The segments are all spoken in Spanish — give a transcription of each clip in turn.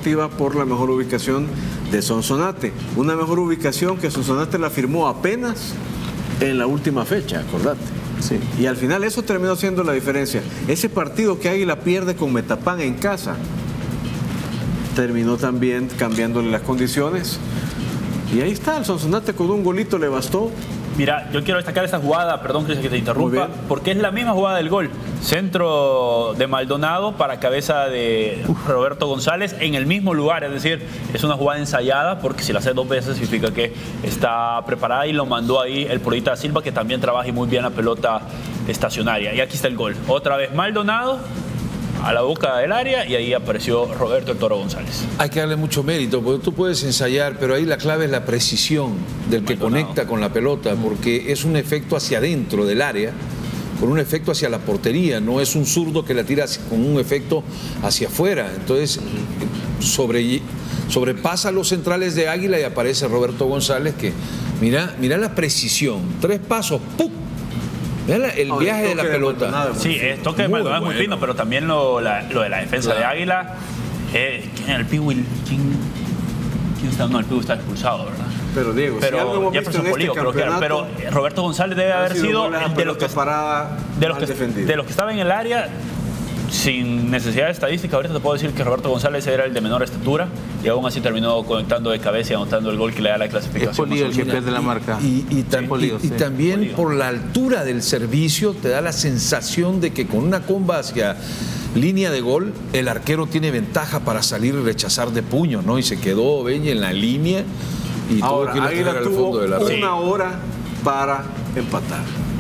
deportiva por la mejor ubicación de Sonsonate. Una mejor ubicación que Sonsonate la firmó apenas en la última fecha, acordate. Sí. Y al final eso terminó siendo la diferencia. Ese partido que Águila pierde con Metapán en casa terminó también cambiándole las condiciones. Y ahí está, el Sonsonate con un golito le bastó. Mira, yo quiero destacar esta jugada, perdón Cris que te interrumpa, porque es la misma jugada del gol. Centro de Maldonado para cabeza de Roberto González en el mismo lugar, es decir, es una jugada ensayada porque si la hace 2 veces significa que está preparada y lo mandó ahí el Purita da Silva, que también trabaja muy bien la pelota estacionaria. Y aquí está el gol. Otra vez Maldonado a la boca del área y ahí apareció Roberto el Toro González. Hay que darle mucho mérito, porque tú puedes ensayar, pero ahí la clave es la precisión del que conecta con la pelota, porque es un efecto hacia adentro del área, con un efecto hacia la portería, no es un zurdo que la tira con un efecto hacia afuera. Entonces sobrepasa los centrales de Águila y aparece Roberto González que, mira la precisión, 3 pasos, ¡pum! El viaje de la pelota. Sí, el toque de Maldonado es muy fino, pero también lo de la defensa de Águila. ¿Quién era el Piwi? ¿Quién está? No, el Piwi está expulsado, ¿verdad? Pero Diego, pero si algo hemos visto en este campeonato, pero Roberto González debe haber sido de los que estaban en el área. Sin necesidad de estadística, ahorita te puedo decir que Roberto González era el de menor estatura y aún así terminó conectando de cabeza y anotando el gol que le da la clasificación. Es Polillo el que pierde la marca. Y también por la altura del servicio te da la sensación de que con una comba hacia línea de gol el arquero tiene ventaja para salir y rechazar de puño, ¿no? Y se quedó Beña en la línea y ahora, tuvo que ir al fondo de la red. Una hora para empatar.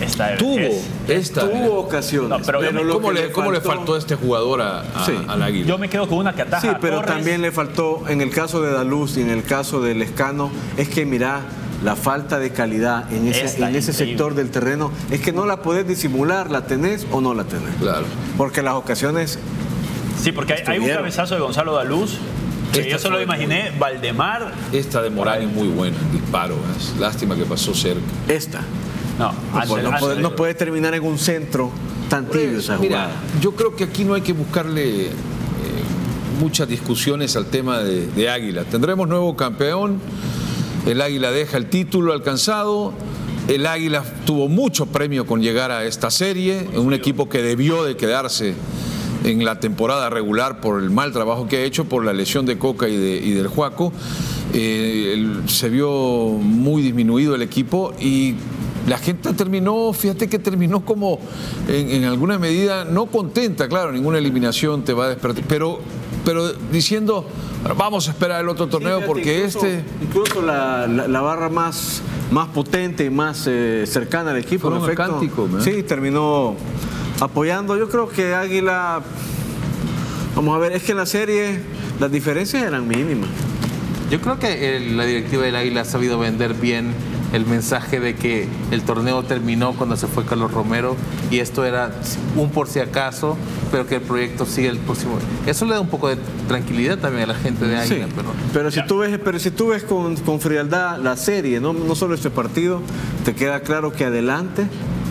Tuvo ocasiones. No, pero ¿cómo le faltó a este jugador al Águila? Yo me quedo con una que ataja. Sí, pero Torres. también le faltó, en el caso de Daluz y en el caso de Lescano, es que mira, la falta de calidad en ese sector del terreno, es que no la podés disimular, la tenés o no la tenés. Claro. Porque las ocasiones... Sí, porque hay un cabezazo de Gonzalo Daluz. Yo solo imaginé Valdemar. Esta de Morán es muy buena, disparo. Lástima que pasó cerca. Esta. No puede terminar en un centro tan tibio esa jugada. Yo creo que aquí no hay que buscarle muchas discusiones al tema de Águila. Tendremos nuevo campeón, el Águila deja el título alcanzado, el Águila tuvo mucho premio con llegar a esta serie, un equipo que debió de quedarse en la temporada regular por el mal trabajo que ha hecho, por la lesión de Coca y del Juaco. Se vio muy disminuido el equipo y la gente terminó, fíjate que terminó como en alguna medida no contenta, claro, ninguna eliminación te va a despertar, pero diciendo, bueno, vamos a esperar el otro torneo porque incluso la barra más potente y más cercana al equipo, en efecto, sí, terminó apoyando. Yo creo que Águila, vamos a ver, es que en la serie las diferencias eran mínimas. Yo creo que la directiva del Águila ha sabido vender bien el mensaje de que el torneo terminó cuando se fue Carlos Romero y esto era un por si acaso, pero que el proyecto sigue el próximo. Eso le da un poco de tranquilidad también a la gente de Águila. Sí, pero si tú ves con frialdad la serie, no solo este partido, te queda claro que adelante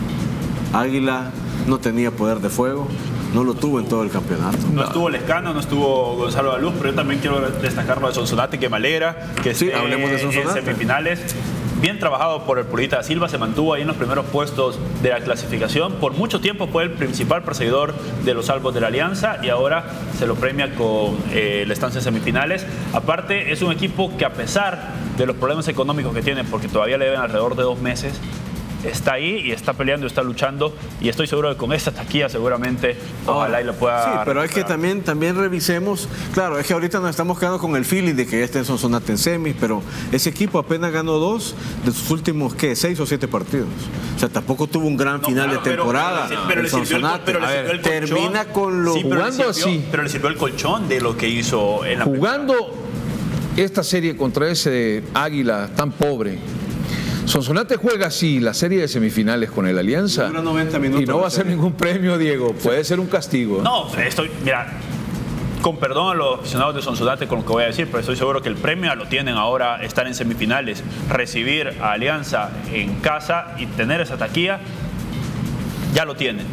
Águila no tenía poder de fuego. No lo tuvo en todo el campeonato. No estuvo Lescano, no estuvo Gonzalo Daluz, pero yo también quiero destacar lo de Sonsonate, que me alegra que hablemos de Sonsonate. En semifinales. Bien trabajado por el Purita da Silva, se mantuvo ahí en los primeros puestos de la clasificación. Por mucho tiempo fue el principal perseguidor de los salvos de la Alianza y ahora se lo premia con la estancia en semifinales. Aparte, es un equipo que a pesar de los problemas económicos que tiene, porque todavía le deben alrededor de 2 meses, está ahí y está peleando, está luchando y estoy seguro que con esta taquilla seguramente ojalá y lo pueda sí, pero recuperar. Es que también revisemos, claro, es que ahorita nos estamos quedando con el feeling de que este es Sonsonate en semis, pero ese equipo apenas ganó 2 de sus últimos, ¿qué? 6 o 7 partidos. O sea, tampoco tuvo un gran final de temporada. Pero le sirvió el colchón. Termina con lo jugando así. Pero le sirvió el colchón de lo que hizo en la jugando esta serie contra ese Águila tan pobre. Sonsonate juega así la serie de semifinales con el Alianza 90 minutos y no va a ser ningún premio, Diego, puede ser un castigo. No, mira, con perdón a los aficionados de Sonsonate con lo que voy a decir, pero estoy seguro que el premio lo tienen ahora estar en semifinales, recibir a Alianza en casa y tener esa taquilla, ya lo tienen.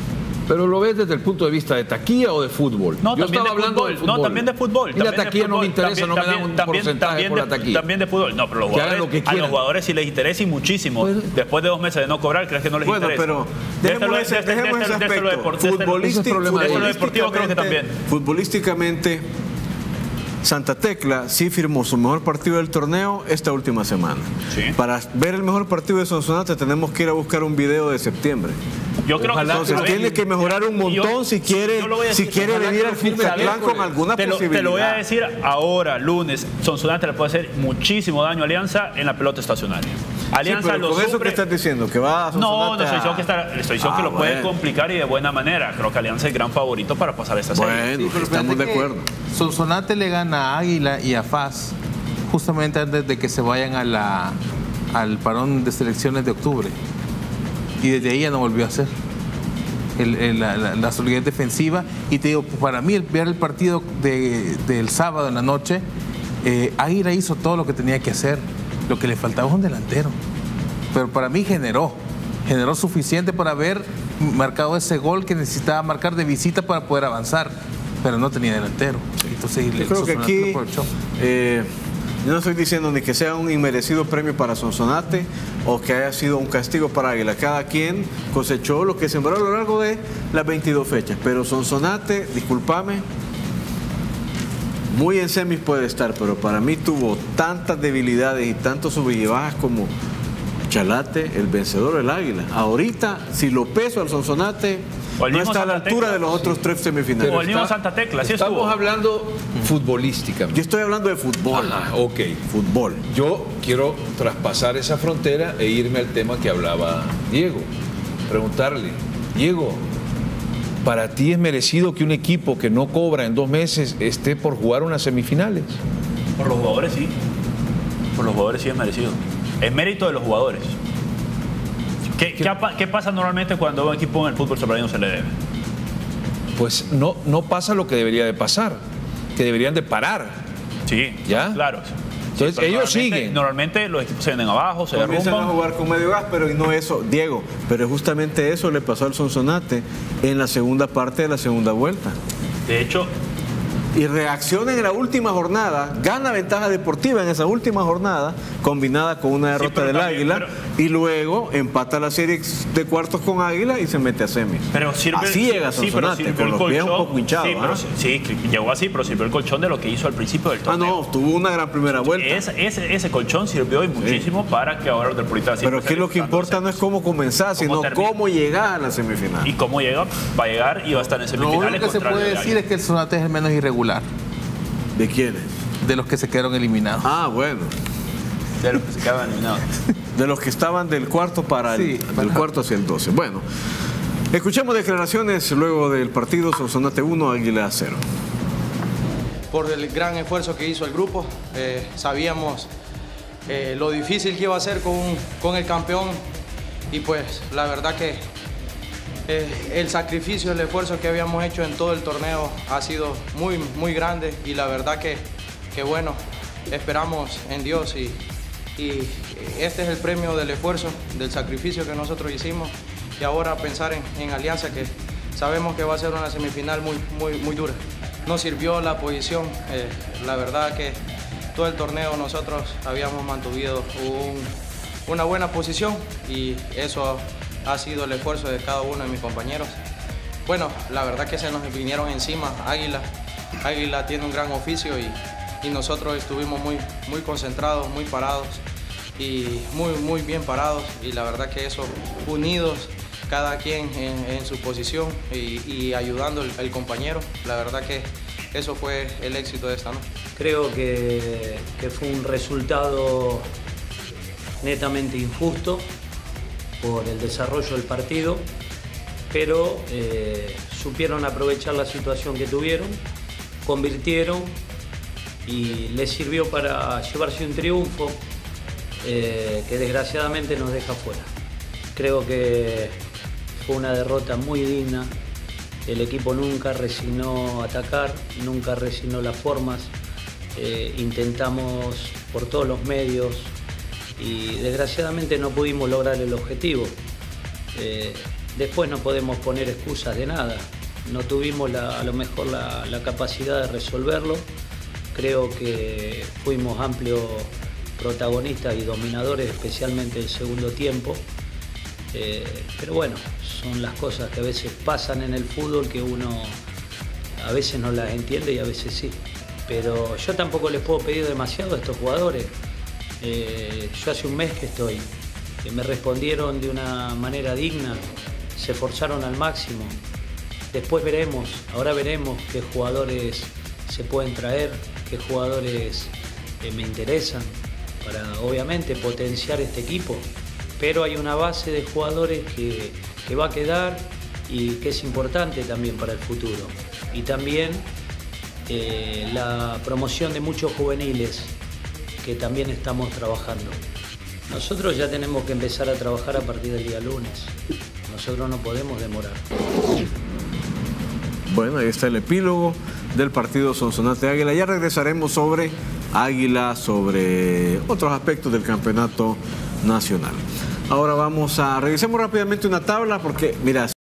Pero lo ves desde el punto de vista de taquilla o de fútbol. No, yo también estaba hablando de fútbol. No, también de fútbol. Y la taquilla no me interesa, no me dan un porcentaje por la taquilla. También de fútbol. No, pero los jugadores, a los jugadores sí les interesa y muchísimo. Pues, después de 2 meses de no cobrar, ¿crees que no les interesa? Bueno, pero dejemos ese aspecto. Deportivo creo que también. Futbolísticamente, Santa Tecla sí firmó su mejor partido del torneo esta última semana. ¿Sí? Para ver el mejor partido de Sonsonate tenemos que ir a buscar un video de septiembre. Yo creo entonces tiene que mejorar un montón si quiere venir al Cuscatlán con alguna posibilidad. Te lo voy a decir ahora, lunes. Sonsonate le puede hacer muchísimo daño a Alianza en la pelota estacionaria. Alianza sí, pero con eso que estás diciendo, que va a Sonsonate. No, estoy diciendo que lo puede complicar y de buena manera. Creo que Alianza es el gran favorito para pasar esta serie. Bueno, sí, estamos de acuerdo. Sonsonate le gana a Águila y a FAS justamente antes de que se vayan al parón de selecciones de octubre. Y desde ahí ya no volvió a hacer la solidez defensiva. Y te digo, para mí, ver el partido del sábado en la noche, Águila hizo todo lo que tenía que hacer. Lo que le faltaba es un delantero. Pero para mí generó suficiente para haber marcado ese gol que necesitaba marcar de visita para poder avanzar. Pero no tenía delantero. Entonces, yo creo que aquí yo no estoy diciendo ni que sea un inmerecido premio para Sonsonate o que haya sido un castigo para Águila. Cada quien cosechó lo que sembró a lo largo de las 22 fechas. Pero Sonsonate, discúlpame, muy en semis puede estar, pero para mí tuvo tantas debilidades y tantos sub y bajas como Chalate, el vencedor del Águila. Ahorita, si lo peso al Sonsonate, no está a la altura de los otros 3 semifinales. O el mismo Santa Tecla, sí estamos hablando futbolísticamente. Yo estoy hablando de fútbol. Ajá, ok. Fútbol. Yo quiero traspasar esa frontera e irme al tema que hablaba Diego. Preguntarle, Diego, ¿para ti es merecido que un equipo que no cobra en 2 meses esté por jugar unas semifinales? Por los jugadores sí. Por los jugadores sí es merecido. Es mérito de los jugadores. ¿Qué pasa normalmente cuando un equipo en el fútbol salvadoreño se le debe? Pues no pasa lo que debería de pasar, que deberían de parar. Sí, ¿ya? Claro. Entonces sí, ellos siguen. Normalmente los equipos se vienen abajo, se derrumban. Comienzan a jugar con medio gas, pero y no eso, Diego, pero justamente eso le pasó al Sonsonate en la segunda parte de la segunda vuelta. De hecho, y reacciona en la última jornada, gana ventaja deportiva en esa última jornada, combinada con una derrota del Águila, y luego empata la serie de cuartos con Águila y se mete a semis. Pero sirve, así llega Sonsonate, con los pies un poco hinchados. Llegó así, pero sirvió el colchón de lo que hizo al principio del torneo. No, tuvo una gran primera vuelta. Ese colchón sirvió muchísimo para que ahora el Deportista... Pero aquí lo que importa no es cómo comenzar, sino cómo llegar a la semifinal. Y cómo llega, va a llegar y va a estar en semifinales. Lo único que se puede decir es que el Sonsonate es el menos irregular. ¿De quiénes? De los que se quedaron eliminados. Ah, bueno. De los que se quedaban eliminados. De los que estaban del cuarto del cuarto hacia el 12. Bueno, escuchemos declaraciones luego del partido Sonsonate 1, Águila 0. Por el gran esfuerzo que hizo el grupo, sabíamos lo difícil que iba a ser con el campeón y pues la verdad que el sacrificio, el esfuerzo que habíamos hecho en todo el torneo ha sido muy, muy grande y la verdad que bueno, esperamos en Dios y este es el premio del esfuerzo, del sacrificio que nosotros hicimos y ahora pensar en Alianza, que sabemos que va a ser una semifinal muy, muy, muy dura. Nos sirvió la posición, la verdad que todo el torneo nosotros habíamos mantenido una buena posición y eso ha sido el esfuerzo de cada uno de mis compañeros. Bueno, la verdad que se nos vinieron encima Águila tiene un gran oficio y nosotros estuvimos muy, muy concentrados, muy parados y muy, muy bien parados y la verdad que eso, unidos, cada quien en su posición y ayudando al compañero, la verdad que eso fue el éxito de esta noche. Creo que fue un resultado netamente injusto por el desarrollo del partido, pero supieron aprovechar la situación que tuvieron, convirtieron y les sirvió para llevarse un triunfo que desgraciadamente nos deja fuera. Creo que fue una derrota muy digna, el equipo nunca resignó a atacar, nunca resignó las formas, intentamos por todos los medios y desgraciadamente no pudimos lograr el objetivo. después no podemos poner excusas de nada. No tuvimos a lo mejor la capacidad de resolverlo. Creo que fuimos amplios protagonistas y dominadores, especialmente el segundo tiempo. Pero bueno, son las cosas que a veces pasan en el fútbol, que uno a veces no las entiende y a veces sí. Pero yo tampoco les puedo pedir demasiado a estos jugadores. Yo hace un mes que estoy, que me respondieron de una manera digna, se esforzaron al máximo. Después veremos, ahora veremos qué jugadores se pueden traer, qué jugadores me interesan para obviamente potenciar este equipo. Pero hay una base de jugadores que va a quedar y que es importante también para el futuro. Y también la promoción de muchos juveniles que también estamos trabajando. Nosotros ya tenemos que empezar a trabajar a partir del día lunes. Nosotros no podemos demorar. Bueno, ahí está el epílogo del partido Sonsonate Águila. Ya regresaremos sobre Águila, sobre otros aspectos del campeonato nacional. Ahora revisemos rápidamente una tabla porque, mira,